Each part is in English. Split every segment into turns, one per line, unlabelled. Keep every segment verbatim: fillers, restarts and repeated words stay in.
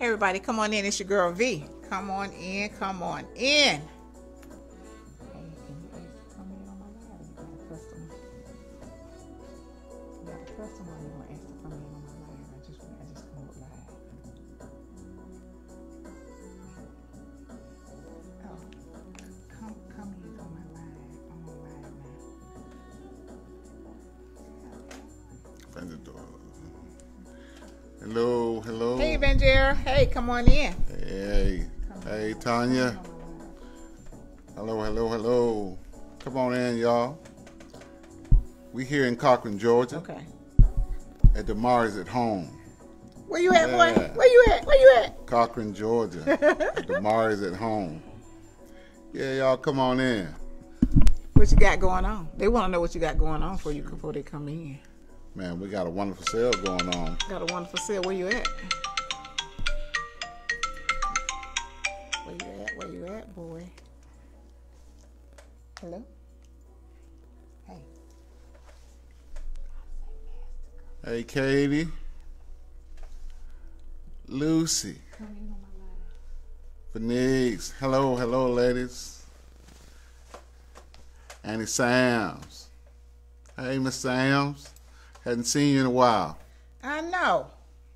Hey everybody, come on in. It's your girl V. Come on in, come on in.
Hello, hello.
Hey, Benjer. Hey, come on in.
Hey, come hey, on. Tanya. Hello, hello, hello. Come on in, y'all. We here in Cochran, Georgia.
Okay.
At Daemarii's at home.
Where you at, yeah. boy? Where you at? Where you at?
Cochran, Georgia. At Daemarii's at home. Yeah, y'all, come on in.
What you got going on? They want to know what you got going on for you before they come in.
Man, we got a wonderful sale going on.
Got a wonderful sale. Where you at? Where you at? Where you at, boy? Hello? Hey.
Hey, Katie. Lucy. Phoenix. Hello, hello, ladies. Annie Sams. Hey, Miss Sams. Hadn't seen you in a while.
I know.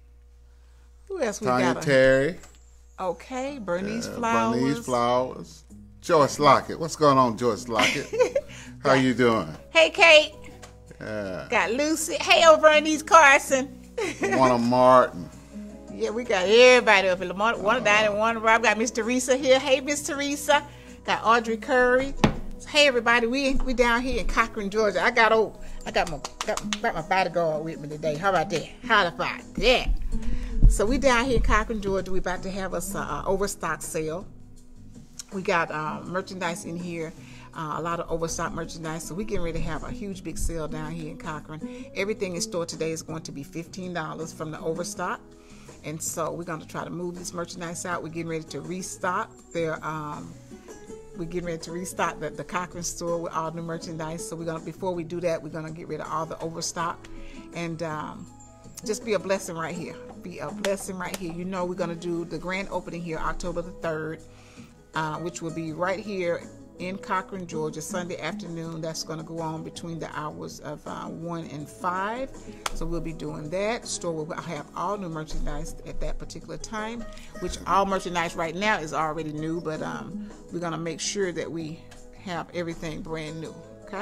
Who else we
Tanya
got?
Terry.
Okay, Bernice
uh,
Flowers.
Bernice Flowers. Joyce Lockett. What's going on, Joyce Lockett? How you doing?
Hey, Kate.
Yeah.
Got Lucy. Hey, over Bernice Carson.
One Martin.
Yeah, we got everybody up here. One of Diane and one Rob. Got Miss Teresa here. Hey, Miss Teresa. Got Audrey Curry. Hey, everybody. We we down here in Cochran, Georgia. I got old. I got my got, got my bodyguard with me today. How about that? How about that? So we down here in Cochran, Georgia. We about to have us a uh, overstock sale. We got uh, merchandise in here, uh, a lot of overstock merchandise. So we getting ready to have a huge big sale down here in Cochran. Everything in store today is going to be fifteen dollars from the overstock. And so we're going to try to move this merchandise out. We're getting ready to restock their um, We're getting ready to restock the, the Cochran store with all new merchandise. So we're gonna before we do that, we're gonna get rid of all the overstock and um, just be a blessing right here. Be a blessing right here. You know we're gonna do the grand opening here October the third, uh, which will be right here in Cochran, Georgia, Sunday afternoon. That's gonna go on between the hours of uh, one and five. So we'll be doing that. The store will have all new merchandise at that particular time, which all merchandise right now is already new, but um, we're gonna make sure that we have everything brand new. Okay.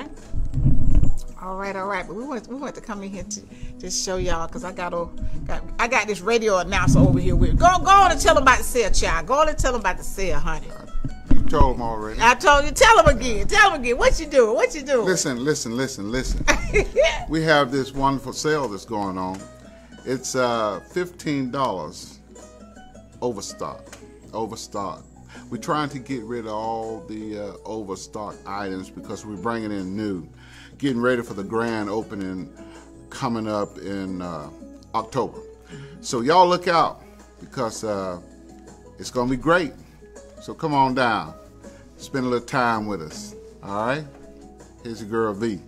All right, all right. But we want we want to come in here to just show y'all because I got, oh, got I got this radio announcer over here with. Go go on and tell them about the sale, child. Go on and tell them about the sale, honey.
You told them already.
I told you. Tell them again. Tell them again. What you doing? What you doing?
Listen, listen, listen, listen. We have this wonderful sale that's going on. It's uh, fifteen dollars overstock. Overstock. We're trying to get rid of all the uh, overstock items because we're bringing in new. Getting ready for the grand opening coming up in uh, October. So y'all look out because uh, it's going to be great. So come on down. Spend a little time with us. All right? Here's your girl V.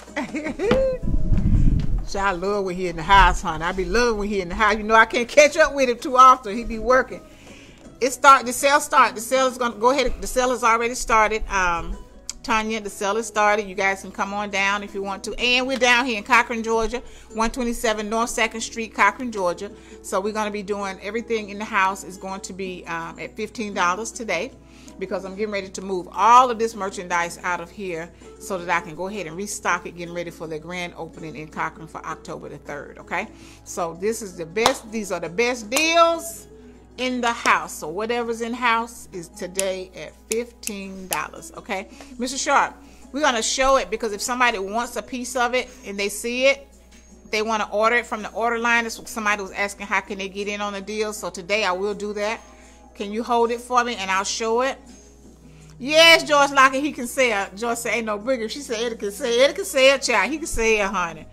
So I love when he in the house, honey. I be loving when he in the house. You know I can't catch up with him too often. He be working. It start. The sale start. The sale is gonna go ahead. The sale has already started. Um, Tanya, the sale has started. You guys can come on down if you want to. And we're down here in Cochran, Georgia, one twenty-seven North second Street, Cochran, Georgia. So we're going to be doing everything in the house is going to be um, at fifteen dollars today because I'm getting ready to move all of this merchandise out of here so that I can go ahead and restock it, getting ready for the grand opening in Cochran for October the third, okay? So this is the best. These are the best deals in the house. So whatever's in house is today at fifteen dollars, okay? Mister Sharp, we're going to show it because if somebody wants a piece of it and they see it, they want to order it from the order line. Somebody was asking how can they get in on the deal. So today I will do that. Can you hold it for me and I'll show it? Yes, George Lockett, he can say it. George said ain't no bigger. She said Eddie can say it. Eddie can say it, child. He can say it, honey.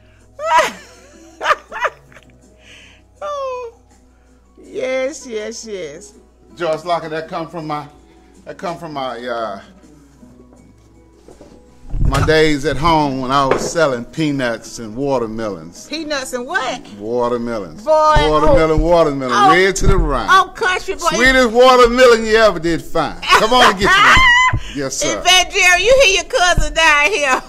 Oh. Yes, yes, yes.
George Lockett, that come from my, that come from my, uh, my days at home when I was selling peanuts and watermelons.
Peanuts and what?
Watermelons.
Boy,
watermelon,
oh,
watermelon,
oh,
red to the rind.
Oh, country boy.
Sweetest watermelon you ever did find. Come on and get you one. Yes, sir.
In fact, Jerry, you hear your cousin down here.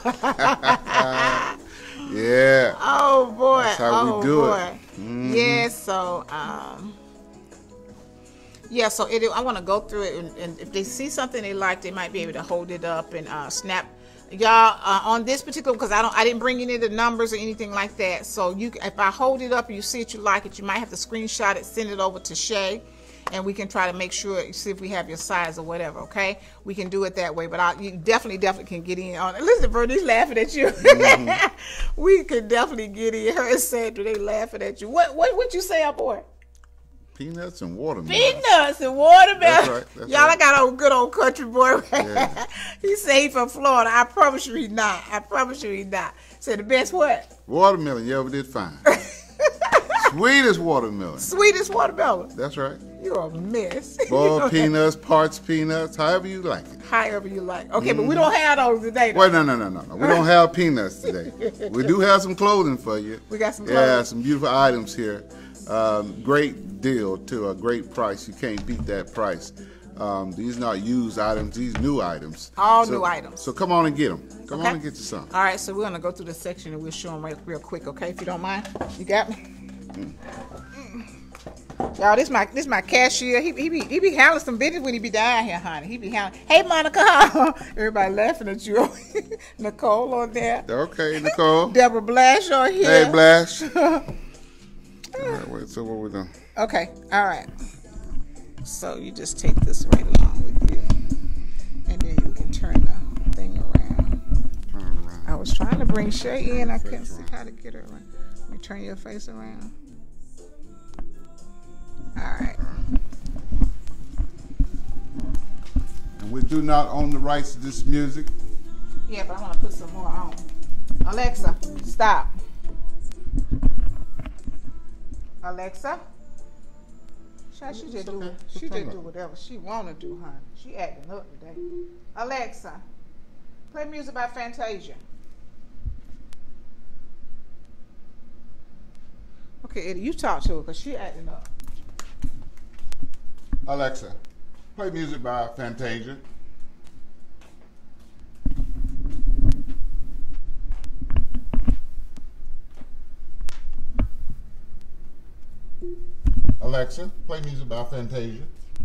Yeah.
Oh boy.
That's how
oh,
we do
boy.
it. Mm-hmm.
Yeah. So, um, yeah. So it, I want to go through it, and, and if they see something they like, they might be able to hold it up and uh, snap. Y'all uh, on this particular, because I don't, I didn't bring any of the numbers or anything like that. So you, if I hold it up and you see it, you like it, you might have to screenshot it, send it over to Shay, and we can try to make sure, see if we have your size or whatever. Okay, we can do it that way. But I, you definitely, definitely can get in on it. Listen, Bernie's laughing at you. Mm-hmm. We could definitely get in. Her and Sandra, they laughing at you. What, what, what you say, our boy?
Peanuts and watermelon.
Peanuts and watermelon. That's
right. That's
Y'all,
right.
I got a good old country boy.
Yeah.
He say he from Florida. I promise you he not. I promise you he not. Say the best what?
Watermelon you ever did find. Sweetest watermelon.
Sweetest watermelon.
That's right.
You're a mess.
Boiled peanuts, parts peanuts, however you like it.
However you like. Okay, mm. but we don't have those today. Though.
Wait, no, no, no, no, no. We don't have peanuts today. We do have some clothing for you.
We got some clothing.
Yeah, some beautiful items here. Um, great deal to a great price. You can't beat that price. Um, these not used items. These new items.
All
so,
new items.
So come on and get them. Come
okay.
on and get you some.
All right, so we're going to go through the section and we'll show them right, real quick, okay, if you don't mind. You got me? Mm. Mm. Y'all, this my this my cashier. He, he, be, he be handling some business when he be down here, honey. He be handling. Hey, Monica. Everybody laughing at you. Nicole on there.
Okay, Nicole.
Deborah Blash on here.
Hey, Blash. All right, wait, so what we doing?
Okay, all right. So you just take this right along with you, and then you can turn the thing around.
Turn it around.
I was trying to bring Shay in. I couldn't see how to get her around. Let me turn your face around. All right.
And we do not own the rights to this music.
Yeah, but I want to put some more on. Alexa, stop. Alexa, she, she just do she just do whatever she wanna do, honey. She acting up today. Alexa, play music by Fantasia. Okay, Eddie, you talk to her because she acting up.
Alexa, play music by Fantasia. Alexa, play music by Fantasia.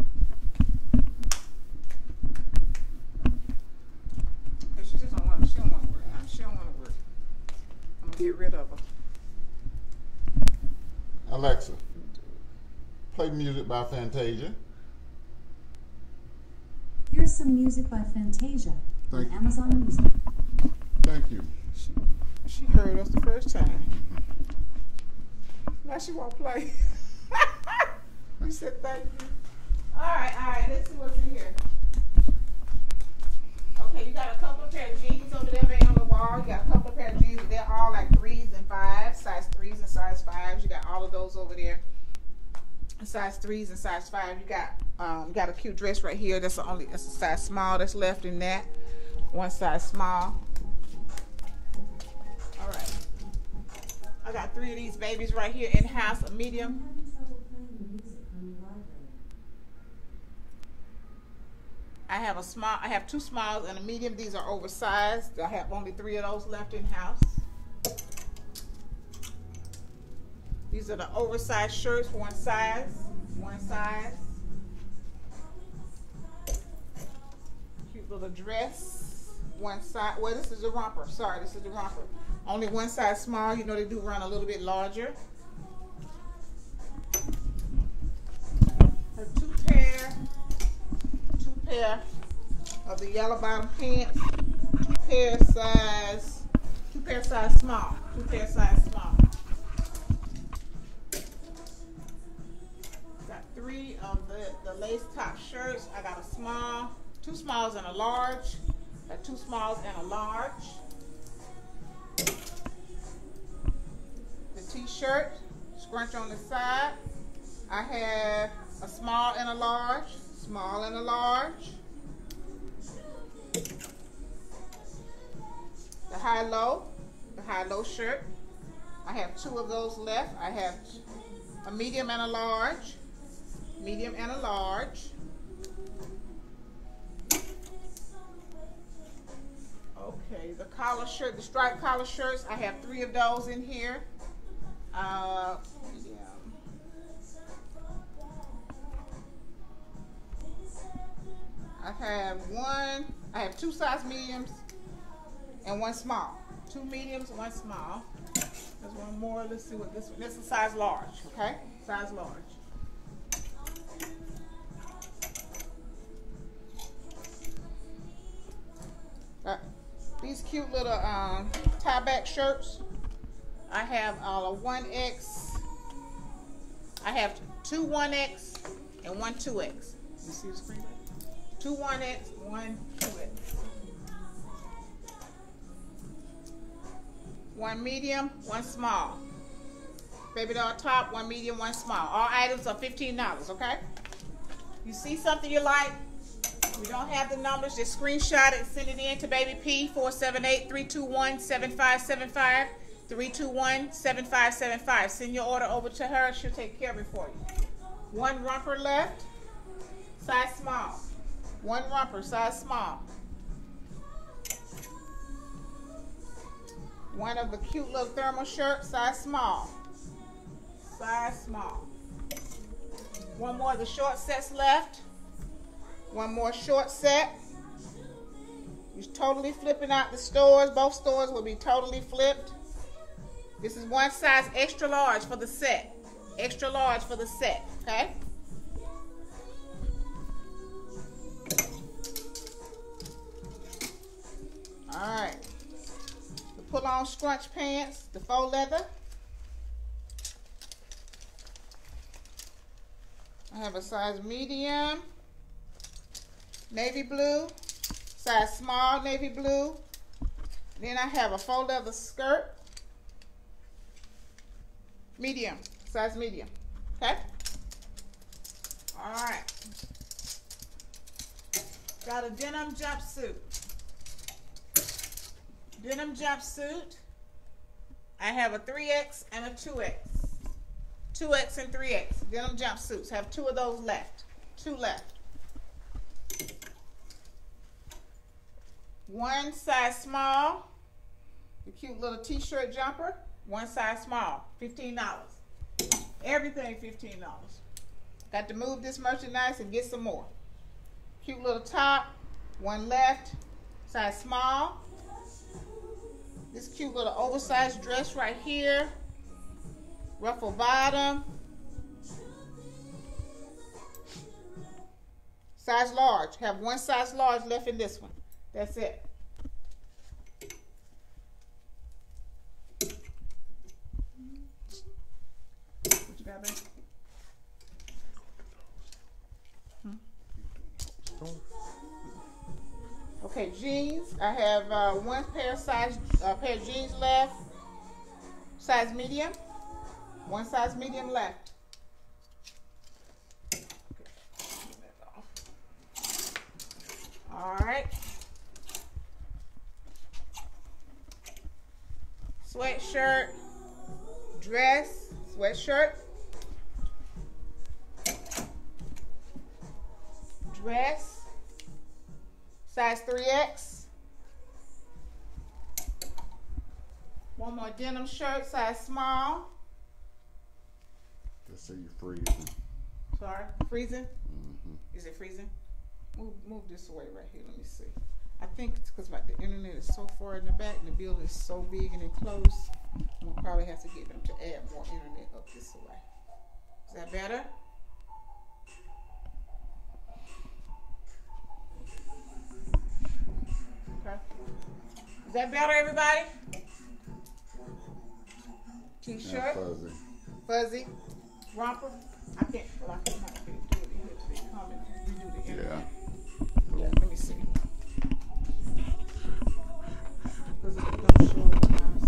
She just don't want. She don't want to work. She don't want to work. I'm gonna get rid of her.
Alexa, play music by Fantasia.
Here's some music by Fantasia on
Thank you.
Amazon Music.
Thank you.
She, she heard us the first time. Now she won't play. You said thank you. All right, all right. Let's see what's in here. Okay, you got a couple of pair of jeans over there, baby, on the wall. You got a couple of pair of jeans. They're all like threes and fives, size threes and size fives. You got all of those over there. Size threes and size five. You got um, you got a cute dress right here. That's the only. That's a size small that's left in that. One size small. All right. I got three of these babies right here in house, a medium. I have a small, I have two smalls and a medium. These are oversized. I have only three of those left in house. These are the oversized shirts, one size, one size. Cute little dress, one size. Well, this is the romper. Sorry, this is the romper. Only one size small. You know they do run a little bit larger. Her two pair, two pair of the yellow bottom pants. Two pair size, two pair size small. Two pair size small. Got three of the, the lace top shirts. I got a small, two smalls and a large. Got two smalls and a large. The t-shirt, scrunch on the side. I have a small and a large, small and a large. the high-low, the high-low shirt. I have two of those left. I have a medium and a large, medium and a large. Okay, the collar shirt, the striped collar shirts, I have three of those in here. Uh, medium. I have one, I have two size mediums and one small. Two mediums, one small. There's one more. Let's see what this one. This is a size large, okay? Size large. Uh, these cute little um, tie back shirts. I have uh, a one X. I have two one X and one two X. You see the screen? Two one X, one two X. One medium, one small. Baby doll top, one medium, one small. All items are fifteen dollars, okay? You see something you like? We don't have the numbers, just screenshot it and send it in to Baby P, four seven eight, three two one, seven five seven five, three two one, seven five seven five. Send your order over to her, she'll take care of it for you. One romper left, size small. One romper, size small. One of the cute little thermal shirts, size small. Size small. One more of the short sets left. One more short set. You're totally flipping out the stores. Both stores will be totally flipped. This is one size extra large for the set. Extra large for the set, okay? Alright. The pull-on scrunch pants, the faux leather. I have a size medium, navy blue, size small navy blue. Then I have a faux leather skirt, medium, size medium, okay? All right. Got a denim jumpsuit. Denim jumpsuit. I have a three X and a two X. two X and three X. Denim jumpsuits. Have two of those left. Two left. One size small. The cute little t-shirt jumper. One size small. fifteen dollars. Everything fifteen dollars. Got to move this merchandise and get some more. Cute little top. One left. Size small. This cute little oversized dress right here. Ruffle bottom. Size large. Have one size large left in this one. That's it. What you got, babe? Hmm? Okay, jeans. I have uh, one pair of size uh, pair of jeans left. Size medium. One size medium left. All right. Sweatshirt, dress, sweatshirt, dress, size three X. One more denim shirt, size small.
Let's say you're freezing.
Sorry, freezing?
Mm-hmm.
Is it freezing? Move, move this away right here. Let me see. I think it's because the internet is so far in the back and the building is so big and enclosed. We'll probably have to get them to add more internet up this way. Is that better? Okay. Is that better, everybody? T-shirt.
Fuzzy.
Fuzzy. Romper. I can't. Well, I can't have to do it in here today. Come and redo the internet.
Yeah.
Yeah. Let me see. Because it don't show it on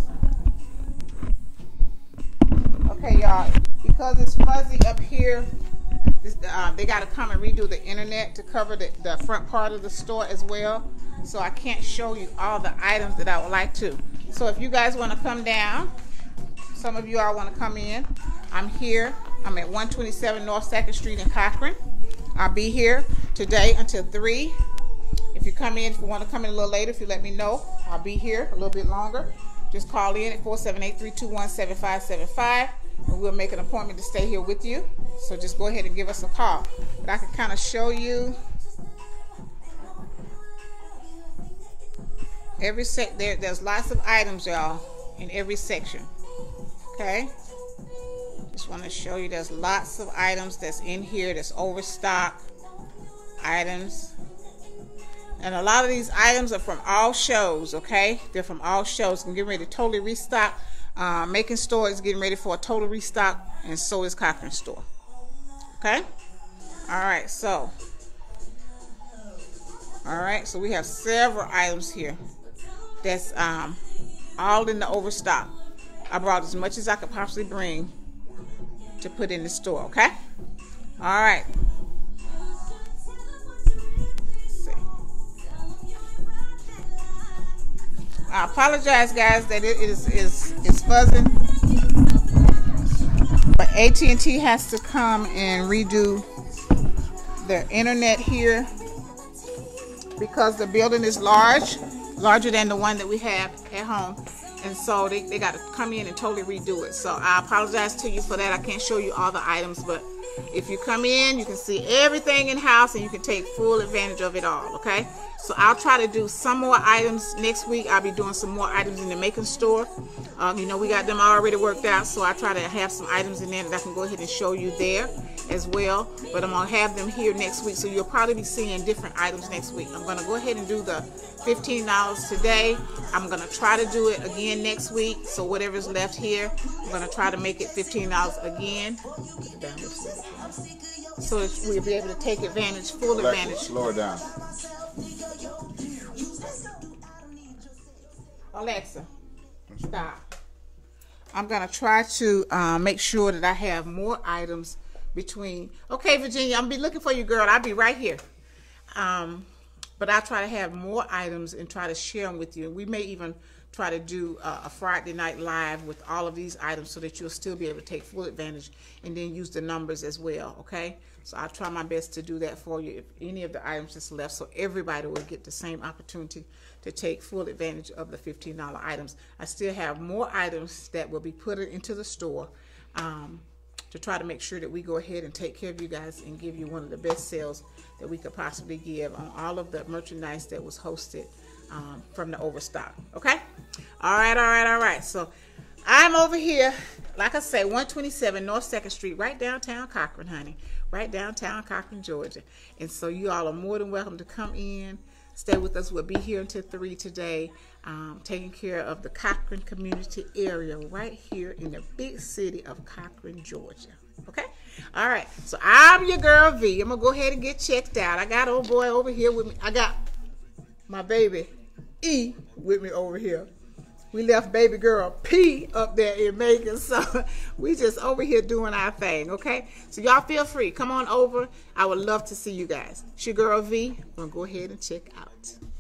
my side. Okay, y'all. Because it's fuzzy up here, the This, uh, they got to come and redo the internet to cover the, the front part of the store as well. So I can't show you all the items that I would like to. So if you guys want to come down, some of you all want to come in, I'm here. I'm at one twenty-seven North second Street in Cochran. I'll be here today until three. If you come in, if you want to come in a little later, if you let me know, I'll be here a little bit longer. Just call in at four seven eight, three two one, seven five seven five, and we'll make an appointment to stay here with you. So just go ahead and give us a call. But I can kind of show you every sec. There, there's lots of items, y'all, in every section. Okay. Just want to show you there's lots of items that's in here that's overstock items. And a lot of these items are from all shows, okay? They're from all shows. I'm getting ready to totally restock. Uh, Making Store is getting ready for a total restock, and so is Cochran Store. Okay? All right, so. All right, so we have several items here that's um, all in the overstock. I brought as much as I could possibly bring to put in the store, okay? All right. I apologize, guys, that it is is is fuzzing, but A T and T has to come and redo the internet here because the building is large, larger than the one that we have at home, and so they, they got to come in and totally redo it. So I apologize to you for that. I can't show you all the items, but if you come in, you can see everything in house and you can take full advantage of it all, okay? So I'll try to do some more items next week. I'll be doing some more items in the Making Store. Um, you know, we got them already worked out, so I try to have some items in there that I can go ahead and show you there as well. But I'm going to have them here next week, so you'll probably be seeing different items next week. I'm going to go ahead and do the fifteen dollars today. I'm going to try to do it again next week, so whatever's left here, I'm going to try to make it fifteen dollars again. So that we'll be able to take advantage, full
Alexa,
advantage.
slow it down.
Alexa, stop. I'm going to try to uh, make sure that I have more items between. Okay, Virginia, I'm be looking for you, girl. I'll be right here. Um, but I'll try to have more items and try to share them with you. We may even try to do uh, a Friday night live with all of these items so that you'll still be able to take full advantage and then use the numbers as well, okay? So I'll try my best to do that for you if any of the items that's left, so everybody will get the same opportunity to take full advantage of the fifteen dollar items. I still have more items that will be put into the store um, to try to make sure that we go ahead and take care of you guys and give you one of the best sales that we could possibly give on all of the merchandise that was hosted um, from the overstock, okay? All right, all right, all right. So I'm over here, like I say, one twenty-seven North second Street, right downtown Cochran, honey. Right downtown Cochran, Georgia. And so you all are more than welcome to come in, stay with us. We'll be here until three today, um, taking care of the Cochran community area right here in the big city of Cochran, Georgia. Okay? All right. So I'm your girl V. I'm going to go ahead and get checked out. I got old boy over here with me. I got my baby E with me over here. We left baby girl P up there in Macon, so we just over here doing our thing, okay? So y'all feel free. Come on over. I would love to see you guys. It's your girl V. I'm going to go ahead and check out.